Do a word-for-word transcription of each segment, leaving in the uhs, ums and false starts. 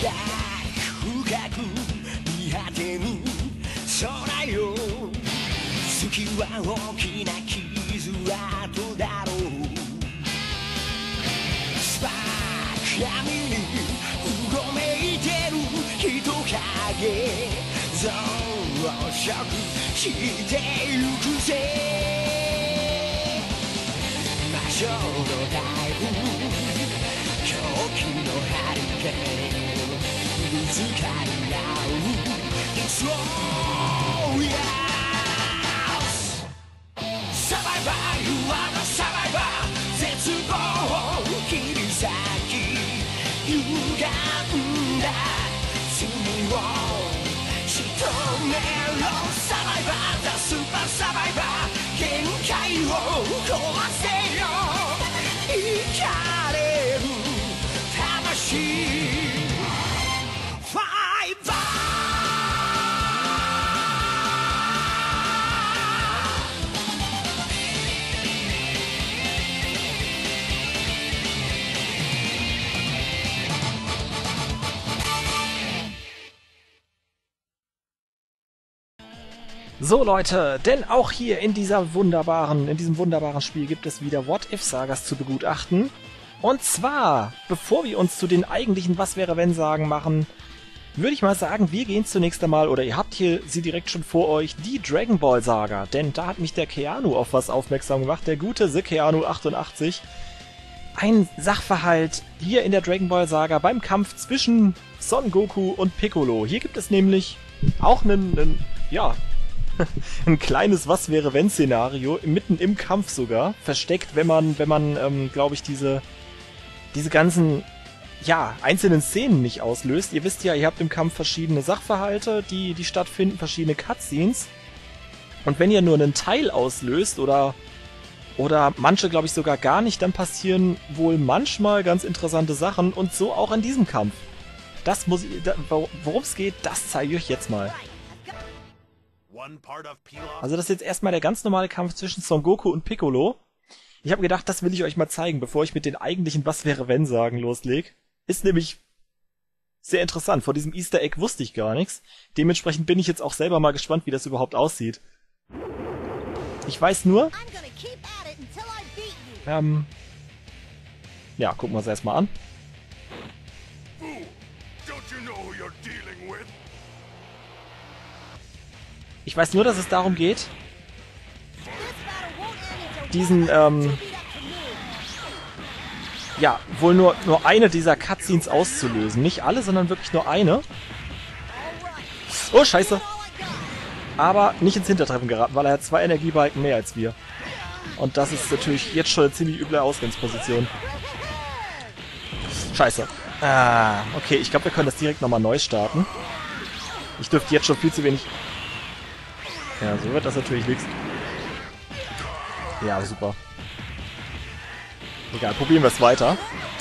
深く見果てぬ空よ月は大きな傷跡だろうスパーク闇にうごめいてる人影増殖してゆくぜ魔性の台風狂気のハリケーンぶつかり合う Destroy us Survivor You are the survivor 絶望切り裂き歪んだ罪を仕留めろ Survivor The super survivor 限界を壊せよ生かれる魂 So Leute, denn auch hier in dieser wunderbaren, in diesem wunderbaren Spiel gibt es wieder What-If-Sagas zu begutachten. Und zwar, bevor wir uns zu den eigentlichen Was-wäre-wenn-Sagen machen, würde ich mal sagen, wir gehen zunächst einmal, oder ihr habt hier sie direkt schon vor euch, die Dragon Ball Saga. Denn da hat mich der Keanu auf was aufmerksam gemacht, der gute The Keanu achtundachtzig. Ein Sachverhalt hier in der Dragon Ball Saga beim Kampf zwischen Son Goku und Piccolo. Hier gibt es nämlich auch einen, einen ja... ein kleines Was-wäre-wenn-Szenario, mitten im Kampf sogar, versteckt, wenn man, wenn man, ähm, glaube ich, diese, diese ganzen, ja, einzelnen Szenen nicht auslöst. Ihr wisst ja, ihr habt im Kampf verschiedene Sachverhalte, die, die stattfinden, verschiedene Cutscenes. Und wenn ihr nur einen Teil auslöst, oder, oder manche, glaube ich, sogar gar nicht, dann passieren wohl manchmal ganz interessante Sachen, und so auch in diesem Kampf. Das muss ich, da, worum es geht, das zeige ich euch jetzt mal. Also das ist jetzt erstmal der ganz normale Kampf zwischen Son Goku und Piccolo. Ich habe gedacht, das will ich euch mal zeigen, bevor ich mit den eigentlichen Was-wäre-wenn-Sagen losleg. Ist nämlich sehr interessant. Vor diesem Easter Egg wusste ich gar nichts. Dementsprechend bin ich jetzt auch selber mal gespannt, wie das überhaupt aussieht. Ich weiß nur... Ähm... Ja, gucken wir uns erstmal an. Ich weiß nur, dass es darum geht, diesen, ähm, ja, wohl nur, nur eine dieser Cutscenes auszulösen. Nicht alle, sondern wirklich nur eine. Oh, scheiße. Aber nicht ins Hintertreffen geraten, weil er hat zwei Energiebalken mehr als wir. Und das ist natürlich jetzt schon eine ziemlich üble Ausgangsposition. Scheiße. Ah, okay, ich glaube, wir können das direkt nochmal neu starten. Ich dürfte jetzt schon viel zu wenig... Ja, so wird das natürlich nichts. Ja, super. Egal, probieren wir es weiter.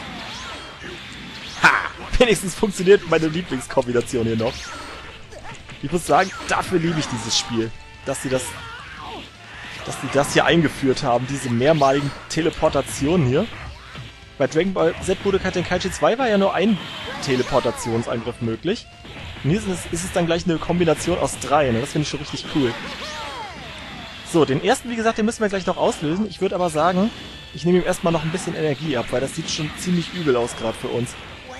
Ha! Wenigstens funktioniert meine Lieblingskombination hier noch. Ich muss sagen, dafür liebe ich dieses Spiel. Dass sie das... Dass sie das hier eingeführt haben, diese mehrmaligen Teleportationen hier. Bei Dragon Ball Z Budokai Tenkaichi zwei war ja nur ein Teleportationsangriff möglich. Und hier ist es, ist es dann gleich eine Kombination aus drei, ne? Das finde ich schon richtig cool. So, den ersten, wie gesagt, den müssen wir gleich noch auslösen. Ich würde aber sagen, ich nehme ihm erstmal noch ein bisschen Energie ab, weil das sieht schon ziemlich übel aus gerade für uns.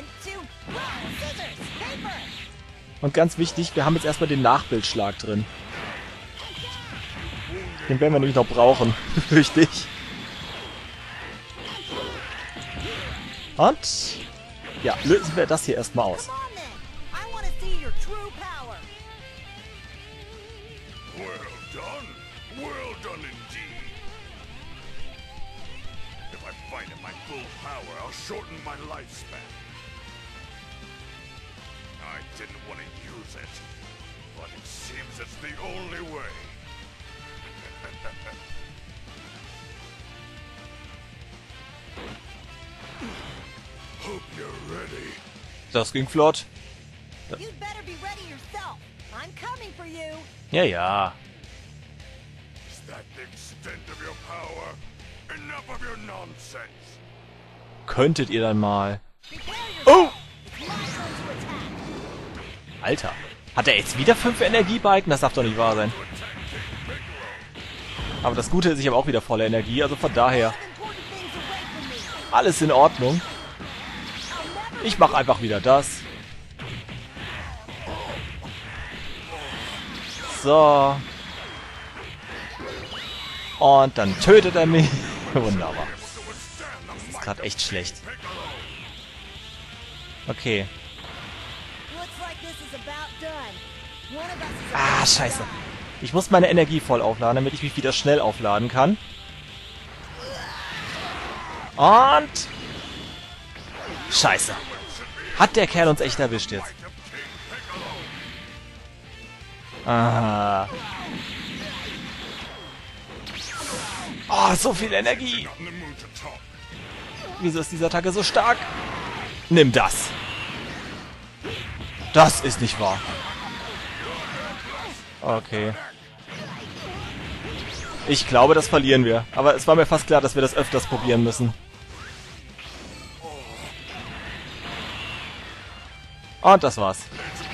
Und ganz wichtig, wir haben jetzt erstmal den Nachbildschlag drin. Den werden wir nämlich noch brauchen, fürchte ich. Und ja, lösen wir das hier erstmal aus. Shorten my lifespan. I didn't want to use it, but it seems it's the only way. Hope you're ready. Das ging flott. You'd better be ready yourself. I'm coming for you. Ja, ja. Is that the extent of your power? Enough of your nonsense. Könntet ihr dann mal... Prepare Oh! yourself. It's my turn to attack. Alter. Hat er jetzt wieder fünf Energiebalken? Das darf doch nicht wahr sein. Aber das Gute ist, ich habe auch wieder volle Energie. Also von daher... Alles in Ordnung. Ich mache einfach wieder das. So. Und dann tötet er mich. Wunderbar. Das ist gerade echt schlecht. Okay. Ah, scheiße. Ich muss meine Energie voll aufladen, damit ich mich wieder schnell aufladen kann. Und... Scheiße. Hat der Kerl uns echt erwischt jetzt. Aha. Oh, so viel Energie. Wieso ist diese Attacke so stark? Nimm das. Das ist nicht wahr. Okay. Ich glaube, das verlieren wir. Aber es war mir fast klar, dass wir das öfters probieren müssen. Und das war's.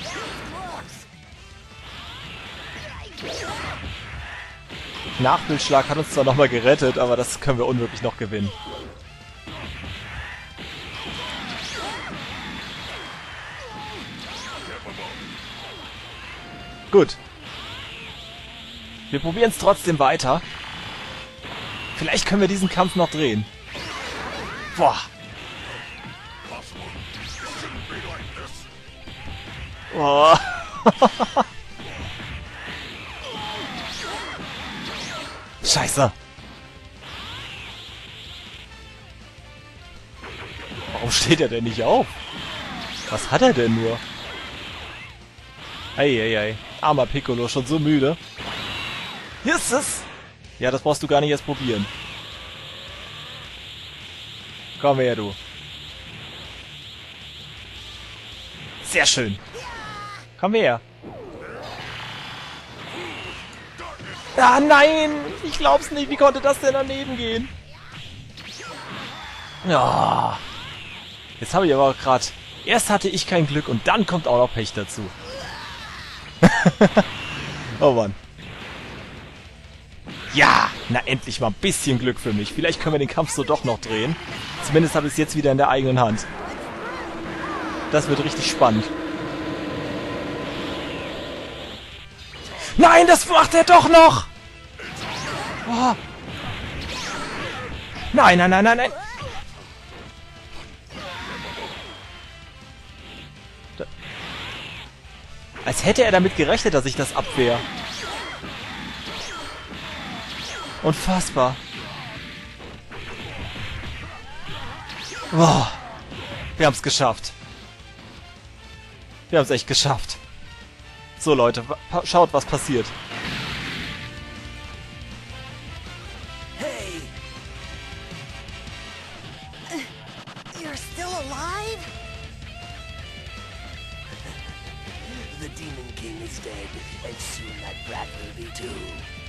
Nachbildschlag hat uns zwar nochmal gerettet, aber das können wir unmöglich noch gewinnen. Gut. Wir probieren es trotzdem weiter. Vielleicht können wir diesen Kampf noch drehen. Boah. Boah. Scheiße. Warum steht er denn nicht auf? Was hat er denn nur? Eieiei. Armer Piccolo, schon so müde. Hier ist es. Ja, das brauchst du gar nicht erst probieren. Komm her, du. Sehr schön. Komm her. Ah, nein! Ich glaub's nicht. Wie konnte das denn daneben gehen? Ja. Jetzt habe ich aber gerade... Erst hatte ich kein Glück und dann kommt auch noch Pech dazu. Oh Mann. Ja! Na, endlich mal ein bisschen Glück für mich. Vielleicht können wir den Kampf so doch noch drehen. Zumindest habe ich es jetzt wieder in der eigenen Hand. Das wird richtig spannend. Nein, das macht er doch noch! Oh. Nein, nein, nein, nein, nein! Da. Als hätte er damit gerechnet, dass ich das abwehr. Unfassbar. Boah. Wir haben es geschafft. Wir haben es echt geschafft. So Leute, schaut, was passiert. Hey. You're still alive? The Demon King is dead, and soon that brat will be too.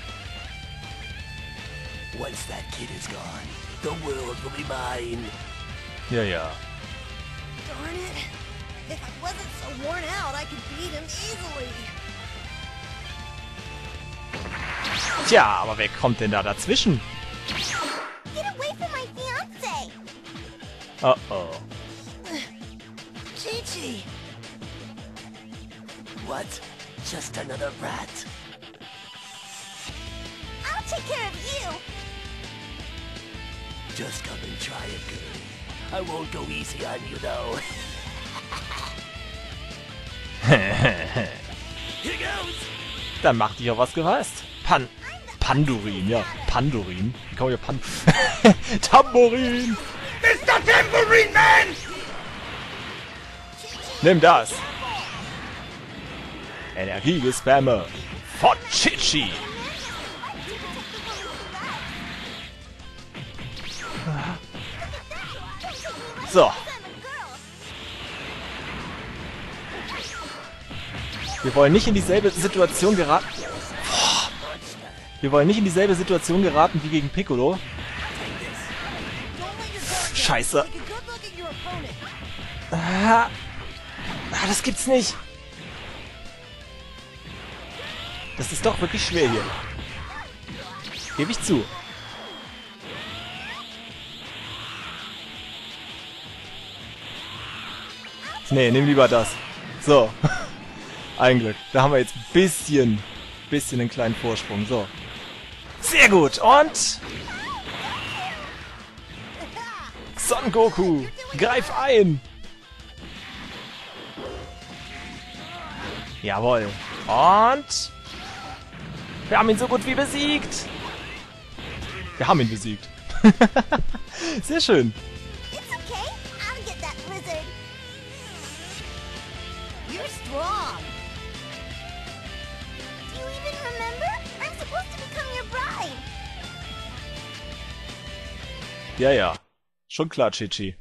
Once that kid is gone, the world will be mine. Ja, ja. Darn it. If I wasn't so worn out, I could beat him easily. Tja, aber wer kommt denn da dazwischen? Get away from my fiancé! Oh oh. Chi-Chi! What? Just another brat? I'll take care of you! Just come and try it, girlie. I won't go easy on you, though. Here goes! Dann mach dich auf was gefasst. Pan... Pandurin, ja. Pandurin. Wie kann man hier Pan... Tambourin! Mister Tambourine Man! Nimm das! Energiegespamme von Chi-Chi! So. Wir wollen nicht in dieselbe Situation geraten... Boah. Wir wollen nicht in dieselbe Situation geraten wie gegen Piccolo. Scheiße. Ah, das gibt's nicht. Das ist doch wirklich schwer hier. Gebe ich zu. Nee, nimm lieber das. So. Ein Glück. Da haben wir jetzt ein bisschen, bisschen einen kleinen Vorsprung. So. Sehr gut. Und... Son Goku, greif ein! Jawohl. Und... Wir haben ihn so gut wie besiegt. Wir haben ihn besiegt. Sehr schön. It's okay. I'll get that lizard. You're strong. Do you even remember? I'm supposed to become your bride. Ja, ja. Schon klar, Chichi.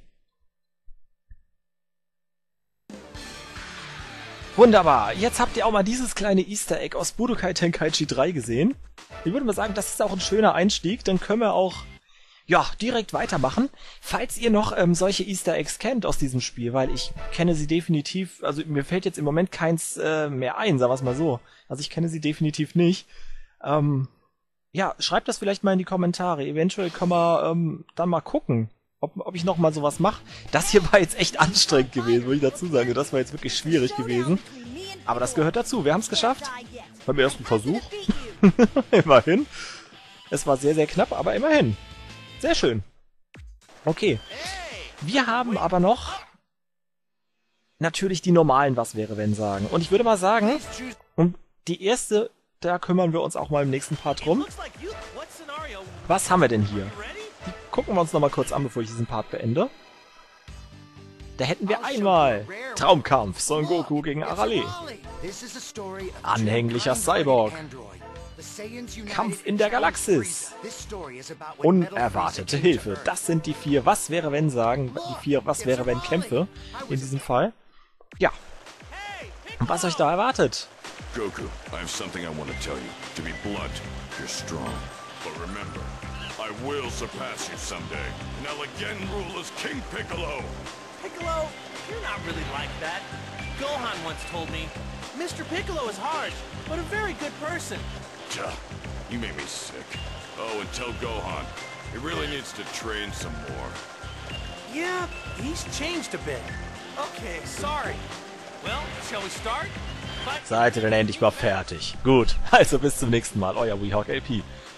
Wunderbar. Jetzt habt ihr auch mal dieses kleine Easter Egg aus Budokai Tenkaichi drei gesehen. Ich würde mal sagen, das ist auch ein schöner Einstieg. Dann können wir auch, ja, direkt weitermachen. Falls ihr noch ähm, solche Easter Eggs kennt aus diesem Spiel, weil ich kenne sie definitiv, also mir fällt jetzt im Moment keins äh, mehr ein, sagen wir es mal so. Also ich kenne sie definitiv nicht. Ähm, ja, schreibt das vielleicht mal in die Kommentare. Eventuell können wir ähm, dann mal gucken, ob, ob ich noch mal sowas mache. Das hier war jetzt echt anstrengend gewesen, muss ich dazu sagen. Das war jetzt wirklich schwierig gewesen. Aber das gehört dazu. Wir haben es geschafft. Beim ersten Versuch. Immerhin. Es war sehr, sehr knapp, aber immerhin. Sehr schön. Okay. Wir haben aber noch natürlich die normalen Was-wäre-wenn-Sagen. Und ich würde mal sagen, um die erste, da kümmern wir uns auch mal im nächsten Part drum. Was haben wir denn hier? Die gucken wir uns noch mal kurz an, bevor ich diesen Part beende. Da hätten wir einmal Traumkampf Son Goku gegen Arale. Anhänglicher Cyborg. Kampf in der Galaxis. Unerwartete Hilfe. Das sind die vier Was-wäre-wenn-Sagen, die vier Was-wäre-wenn-Kämpfe in diesem Fall. Ja. Und was euch da erwartet? Goku, I have something I want to tell you. To be blunt, you're strong. But remember, I will surpass you someday, and I'll again rule as King Piccolo. Piccolo, you're not really like that. Gohan once told me, Mister Piccolo is harsh, but a very good person. Duh, you made me sick. Oh, and tell Gohan, he really needs to train some more. Yeah, he's changed a bit. Okay, sorry. Well, shall we start? Seid ihr denn endlich mal fertig? Gut, also bis zum nächsten Mal, euer WeHawk L P.